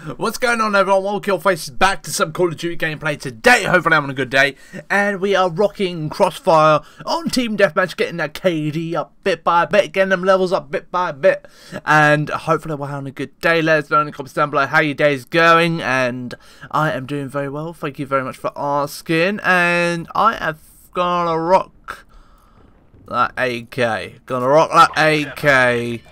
What's going on, everyone? Welcome your faces back to some Call of Duty gameplay today. Hopefully I'm having a good day. And we are rocking Crossfire on Team Deathmatch, getting that KD up bit by bit, getting them levels up bit by bit. And hopefully we're having a good day. Let us know in the comments down below how your day is going. And I am doing very well. Thank you very much for asking. And I am gonna rock that AK. Gonna rock that AK.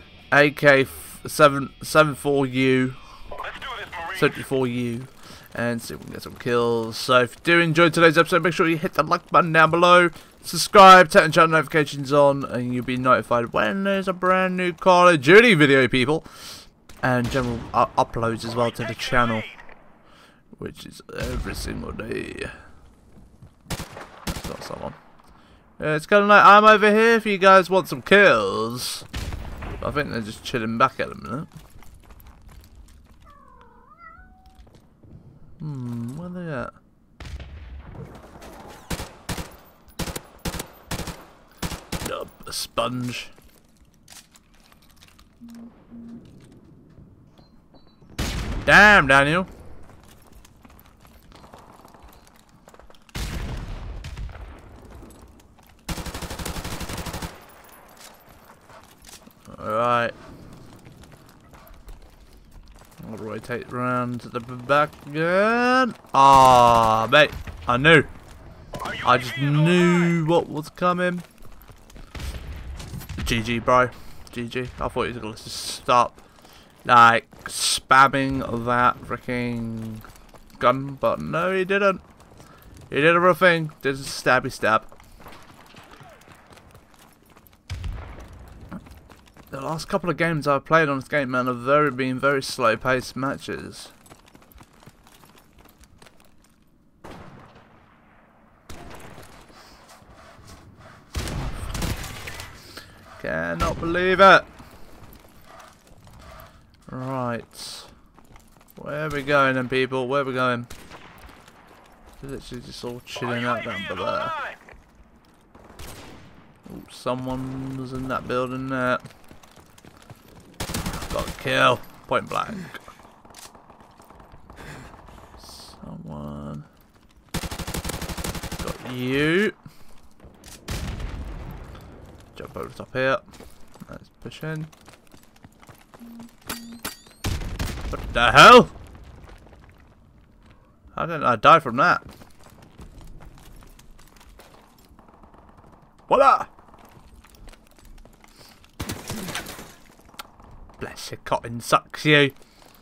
AK-74U. 74U, and see if we can get some kills. So if you do enjoy today's episode, make sure you hit the like button down below, subscribe, turn channel notifications on, and you'll be notified when there's a brand new Call of Duty video, people, and general uploads as well to the channel, which is every single day. That's not someone. Yeah, it's kind of like I'm over here if you guys want some kills. I think they're just chilling back at the minute. Where are they at? A sponge. Damn, Daniel. Alright. I'll rotate round to the back again. Ah, mate. I knew. I just knew what was coming. GG, bro. GG. I thought he was going to just stop, like, spamming that freaking gun, but no, he didn't. He did a real thing. Did a stabby stab. The last couple of games I've played on this game, man, have been very slow-paced matches. Cannot believe it. Right. Where are we going then, people? Where are we going? We're literally just all chilling out down there. Oh, someone's in that building there. Got a kill. Point blank. Someone. Got you. Jump over the top here. Let's push in. What the hell? How did I die from that? Voila! Bless your cotton sucks, you.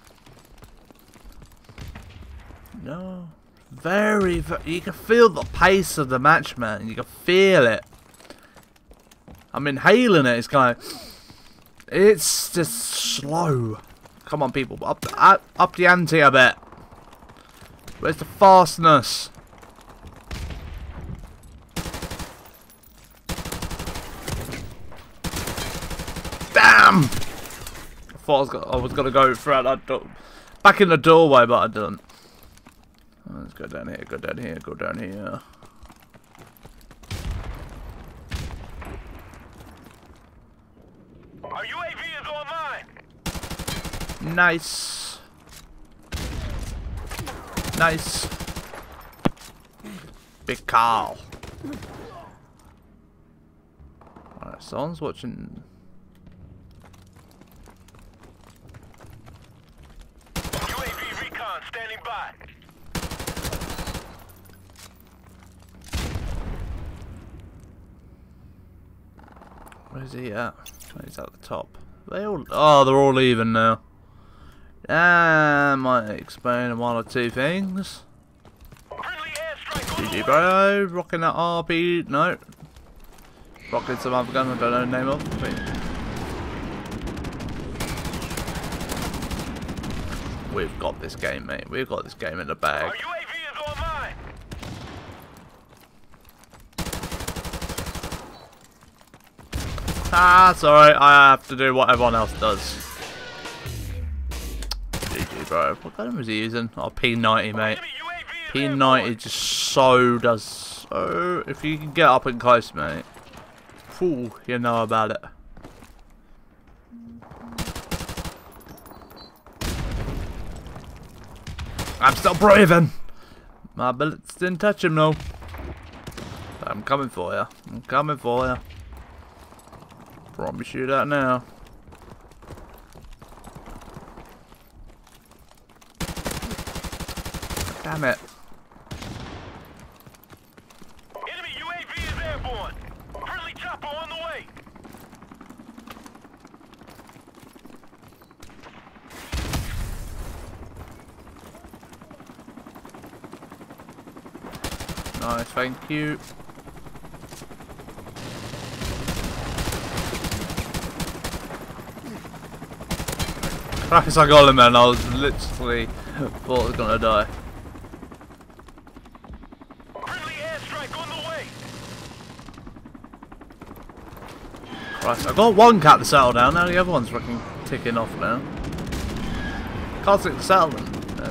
No. Very, you can feel the pace of the match, man. You can feel it. I'm inhaling it. It's kind of... It's just slow. Come on, people. Up the ante a bit. Where's the fastness? Damn! I was gonna go throughout that door, back in the doorway, but I didn't. Let's go down here, go down here, go down here. Our UAV is online. Nice. Nice. Big Carl. Alright, someone's watching. Standing by. Where's he at? He's at the top. They're all leaving now. Might explain one or two things. GG, bro. Rocking that RP. No. Rocking some other gun I don't know the name of. We've got this game, mate. We've got this game in the bag. Our UAV is online. Ah, sorry. I have to do what everyone else does. GG, bro. What gun was he using? Oh, P90, mate. P90 just so does. So, if you can get up and close, mate. Whew, you know about it. I'm still breathing. My bullets didn't touch him, though. I'm coming for you. I'm coming for you. Promise you that now. Damn it. Enemy UAV is airborne. Friendly chopper on the way. Nice, thank you. Christ, I got him, man. I was literally thought I was gonna die. Friendly airstrike on the way. Christ, I got one cat to settle down. Now the other one's fucking ticking off now. Can't stick to settle them.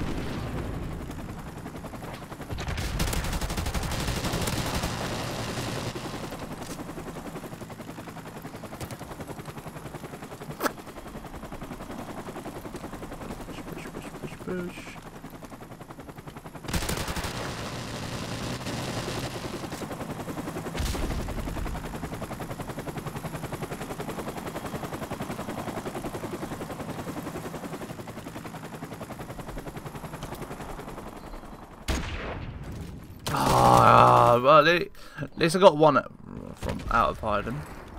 Push. Well, at least I got one from out of hiding.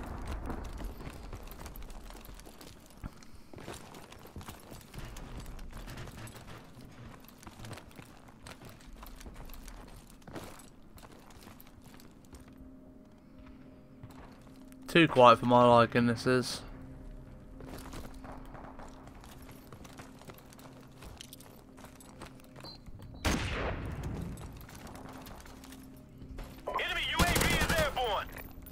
Too quiet for my liking, this is. Enemy UAV is airborne.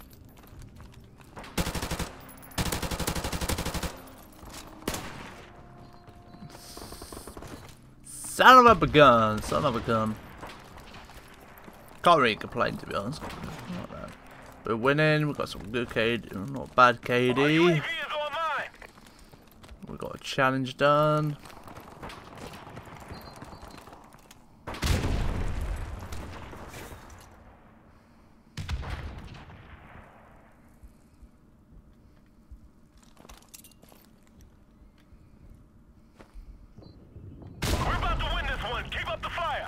Son of a gun, son of a gun. Can't really complain, to be honest. Not bad. We're winning, we've got some good KD, not bad Our UAV KD. is online. We got a challenge done. We're about to win this one. Keep up the fire.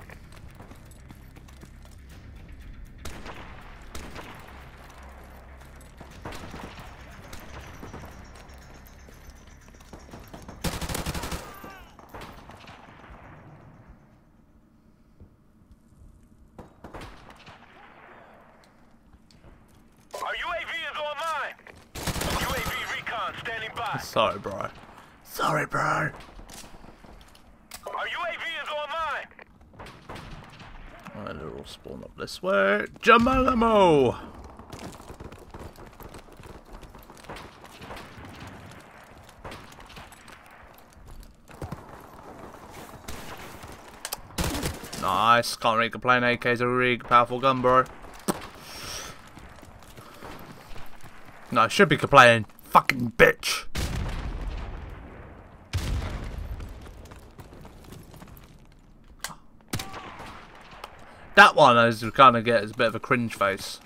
Our UAV is online. UAV recon standing by. Sorry, bro. Sorry, bro. Our UAV is online. Alright, they're all spawn up this way. Jamalamo! Nice. Can't really complain. AK's a really powerful gun, bro. No, I should be complaining. Fucking bitch. That one is kind of get is a bit of a cringe face.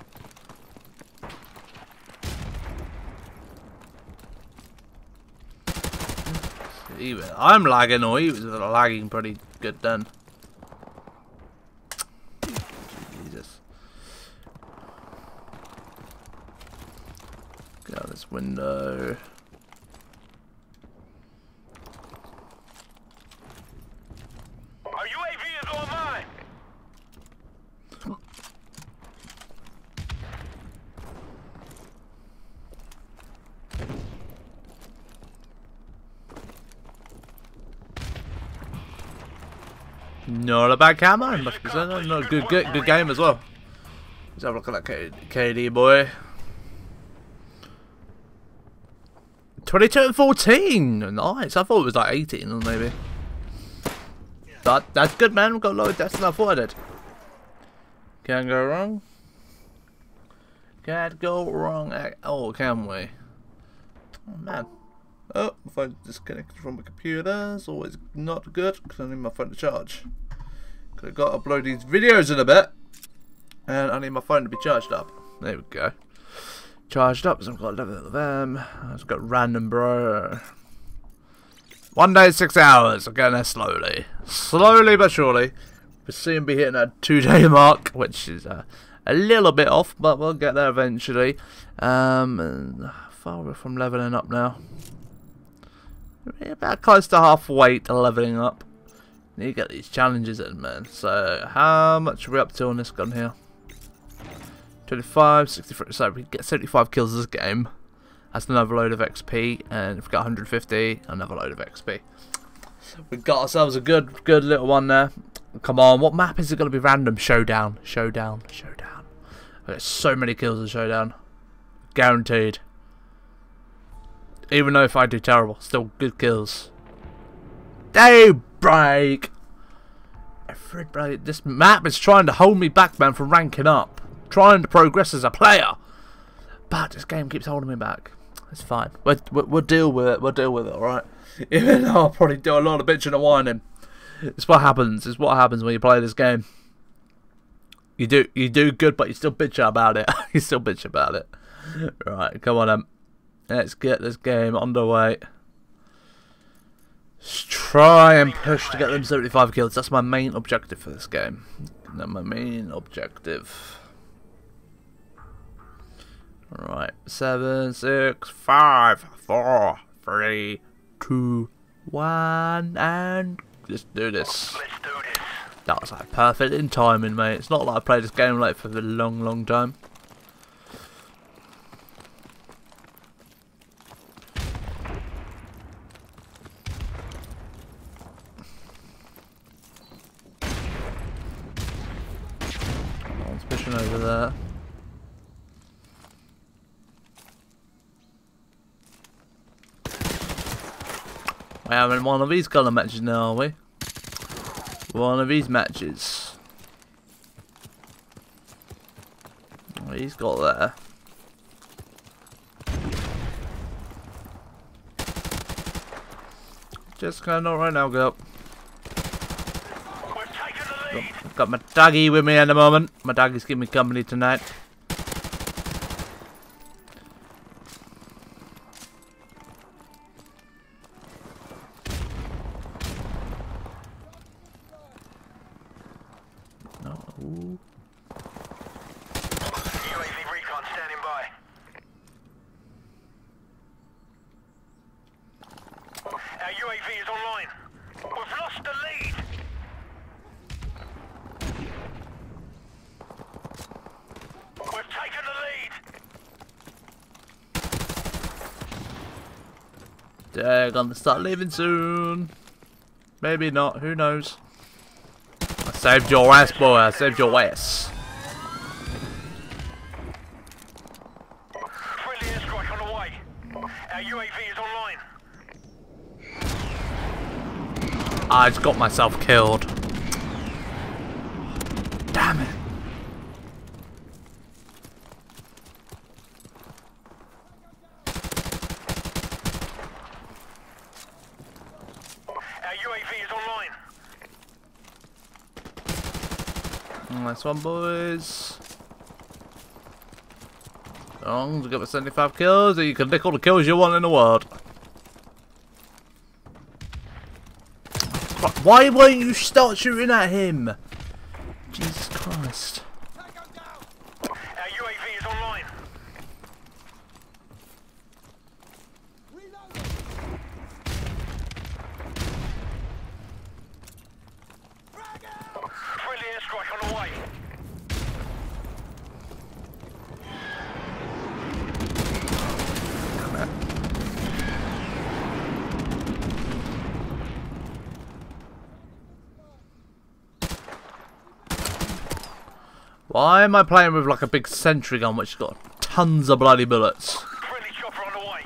I'm lagging, or he was lagging pretty good then. Jesus. Get out this window. Our UAV is online. Not a bad camera, must be said. No, good game as well. Let's have a look at that KD boy. 22 and 14. Nice. I thought it was like 18 or maybe. But that's good, man. We've got lower deaths than I thought I did. Can't go wrong. Can't go wrong at all, can we? Oh man. Oh, my phone disconnected from my computer. It's always not good because I need my phone to charge. I've got to upload these videos in a bit. And I need my phone to be charged up. There we go. Charged up, so I've got 11 of them. I've got random, bro. 1 day, 6 hours. I'm getting there slowly. Slowly but surely. We'll soon be hitting that 2-day mark, which is a little bit off, but we'll get there eventually. And far from leveling up now. We're about close to halfway to leveling up. Need to get these challenges in, man. So, how much are we up to on this gun here? 25, 63. So, we get 75 kills this game. That's another load of XP. And if we got 150, another load of XP. We got ourselves a good little one there. Come on, what map is it going to be? Random. Showdown. Showdown. Showdown. I get so many kills in Showdown. Guaranteed. Even though if I do terrible, still good kills. Daybreak! This map is trying to hold me back, man, from ranking up. Trying to progress as a player. But this game keeps holding me back. It's fine. We'll deal with it. We'll deal with it, alright? Even though I'll probably do a lot of bitching and whining. It's what happens. It's what happens when you play this game. You do good, but you still bitch about it. You still bitch about it. Right, come on, let's get this game underway. Let's try and push to get them 75 kills. That's my main objective for this game. That's my main objective. Right, 7, 6, 5, 4, 3, 2, 1, and let's do this. Let's do this. That was like perfect in timing, mate. It's not like I played this game like for a long time. One's pushing over there. We're having one of these kind of matches now, are we? One of these matches. What he's got there. Just kind of right now, go. We've taken the lead. Got my doggy with me at the moment. My doggy's giving me company tonight. Ooh. UAV recon standing by. Our UAV is online. We've lost the lead. We've taken the lead. They're gonna start leaving soon. Maybe not, who knows. I saved your ass, boy. I saved your ass. Friendly airstrike on the way. Our UAV is online. I just got myself killed. Damn it. Our UAV is online. Nice one, boys. As long as you get the 75 kills, you can nick all the kills you want in the world. Why won't you start shooting at him? Jesus Christ. Our UAV is online. Friendly airstrike on the way. Why am I playing with like a big sentry gun which has got tons of bloody bullets? Friendly chopper on the way.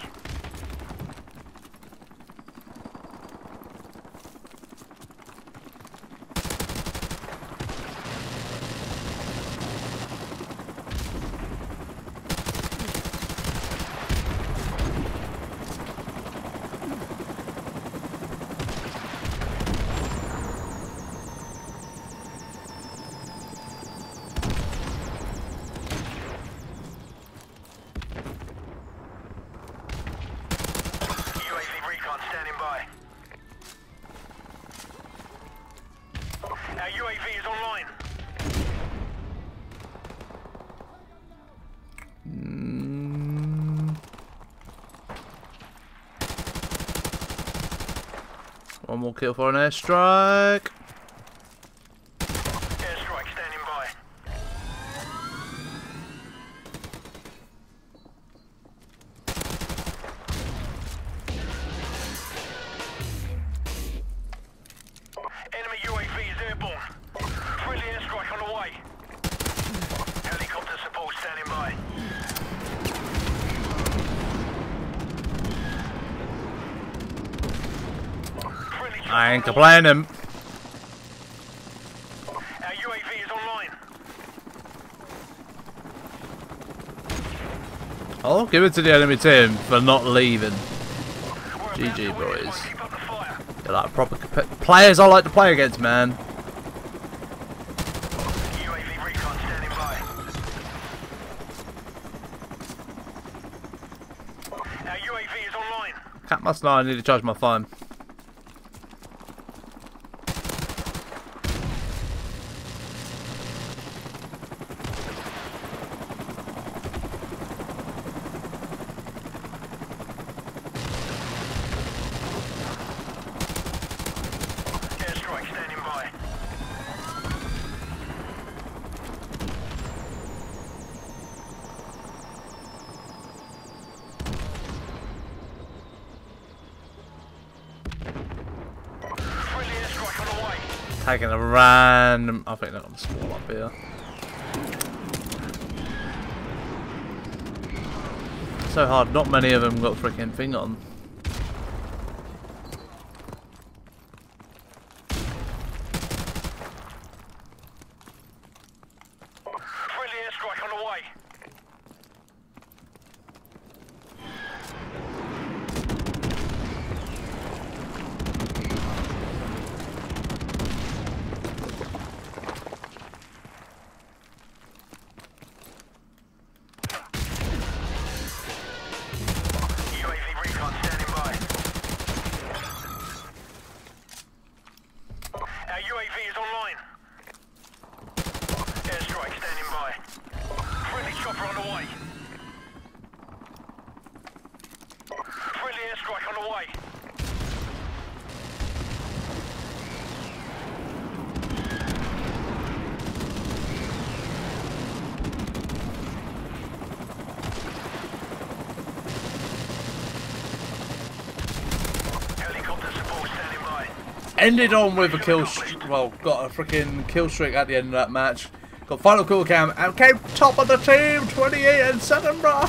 more kill for an airstrike. Airstrike standing by. Enemy UAV is airborne. Friendly airstrike on the way. Helicopter support standing by. Friendly I ain't chopper on the way. complaining. Our UAV is online. I'll give it to the enemy team for not leaving. We're about GG, to win this boys. one. Keep up the fire. They're like proper players I like to play against, man. UAV recon standing by. Our UAV is online. Cat must know I need to charge my phone. Airstrike standing by. Friendly airstrike on the way. Taking a random. I think they're gonna spawn up here. So hard. Not many of them got freaking thing on. Friendly airstrike on the way. UAV recon standing by. Our UAV is online. Airstrike standing by. Friendly chopper on the way. Friendly airstrike on the way. Helicopter support standing by. Ended on with a kill well, got a freaking kill streak at the end of that match. Got final kill cam and came top of the team, 28 and 7, bro.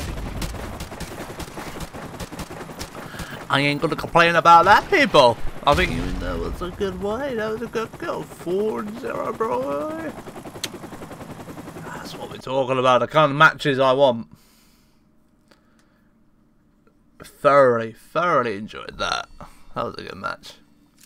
I ain't gonna complain about that, people. I think even that was a good way. That was a good kill. 4-0, bro. That's what we're talking about. The kind of matches I want. Thoroughly enjoyed that. That was a good match.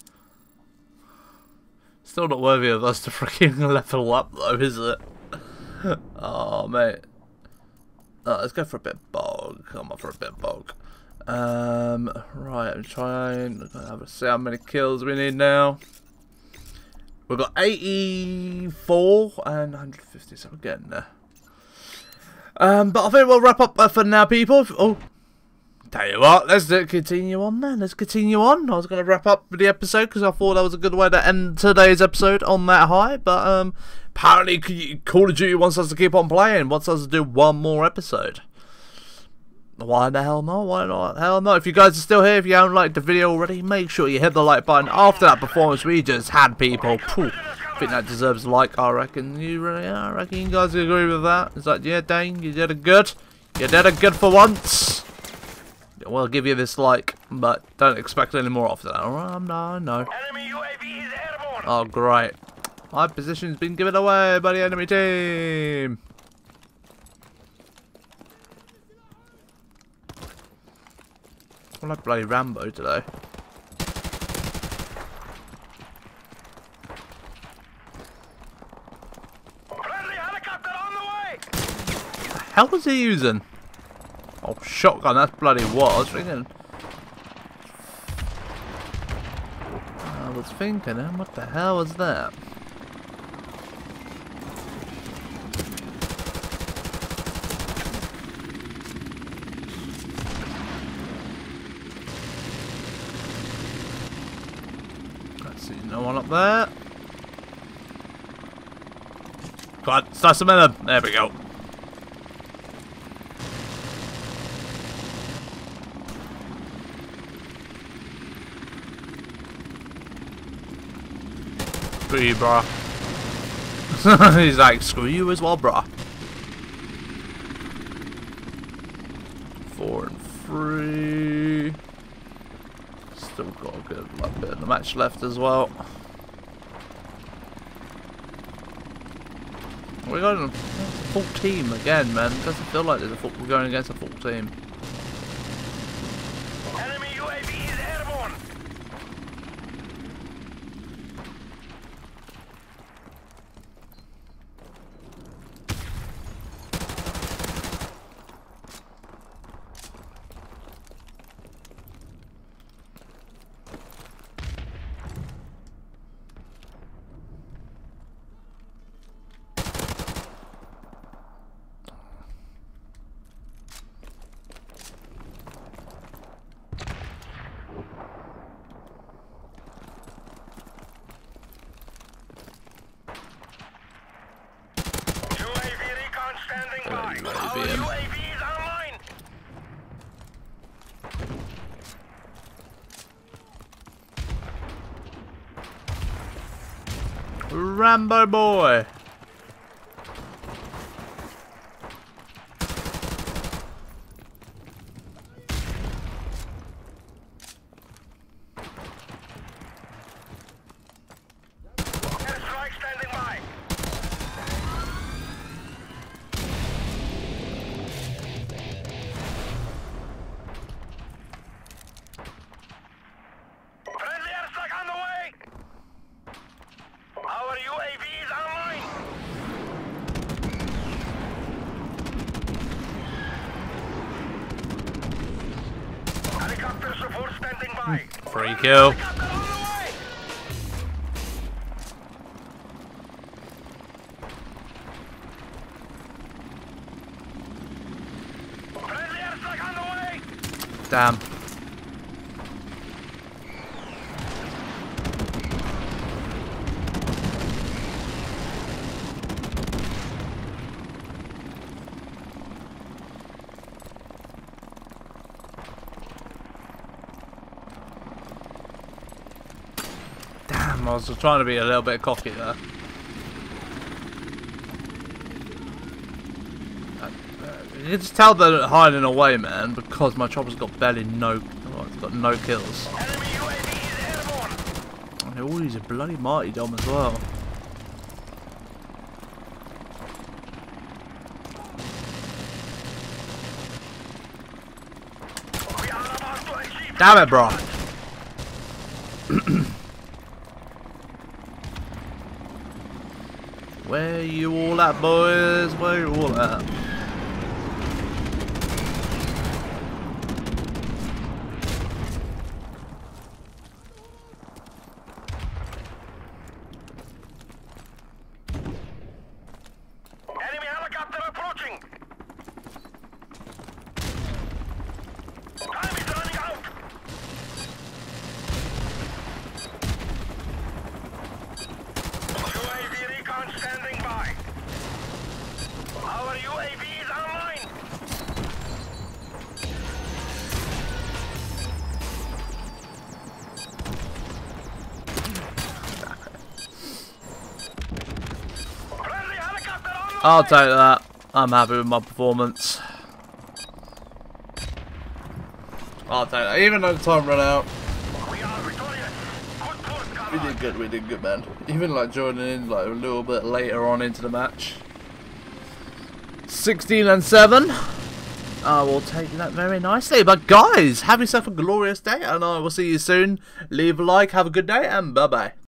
Still not worthy of us to freaking level up though, is it? Oh, mate. Oh, let's go for a bit of bog. Come on for a bit of bog. Right, I'm trying to see how many kills we need now. We've got 84 and 150, so we're getting there. But I think we'll wrap up for now, people. Oh, tell you what, let's continue on then. Let's continue on. I was going to wrap up the episode because I thought that was a good way to end today's episode on that high. But apparently Call of Duty wants us to keep on playing. Wants us to do one more episode. Why the hell not? Why not? Hell no. If you guys are still here, if you haven't liked the video already, make sure you hit the like button. After that performance we just had, people. Poof. I think that deserves a like, I reckon. I reckon you guys agree with that. It's like, yeah, Dane, you did it good. You did it good for once. We'll give you this like, but don't expect any more after that. Alright, no. Enemy UAV is airborne. Oh, great. My position's been given away by the enemy team. I'm like bloody Rambo today. Friendly helicopter on the way. What the hell was he using? Oh, shotgun, that's bloody what I was thinking. What the hell was that? No one up there. God, slice them in them. There we go. Screw you, brah. He's like, screw you as well, brah. 4 and 3. Still got a good bit of the match left as well. We're going a full team again, man. It doesn't feel like we're going against a full team. Enemy UAV is airborne. Standing by. Our UAV is online. Rambo boy. Airstrike standing by. Friendly airstrike on the way. Our UAV is online. Helicopter support standing by. Free kill. Helicopter on the way. Friendly airstrike on the way. Damn. I was just trying to be a little bit cocky there. You can just tell they're hiding away, man, because my chopper's got barely no, it's got no kills. Enemy UAV is airborne. And all these are bloody Marty Dom as well. We are about to achieve. Damn it, bro. Where you all at, boys? Where you all at? Enemy helicopter approaching. Time is running out. UAV recon standing by. Our UAV is online. Friendly helicopter on the I'll way. take that. I'm happy with my performance. I'll take that. Even though the time ran out, We are victorious. Good work, we did good, man. Even like joining in like a little bit later on into the match. 16 and 7. I will take that very nicely. But guys, have yourself a glorious day, and I will see you soon. Leave a like, have a good day, and bye bye.